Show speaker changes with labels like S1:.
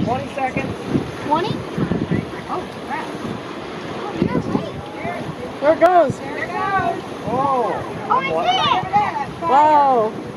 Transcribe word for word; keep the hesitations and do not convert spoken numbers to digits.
S1: twenty seconds.
S2: twenty?
S1: Oh, crap.
S2: Oh, you're late.
S3: There it goes.
S1: There it goes. Oh.
S2: Oh, I see it.
S3: Wow.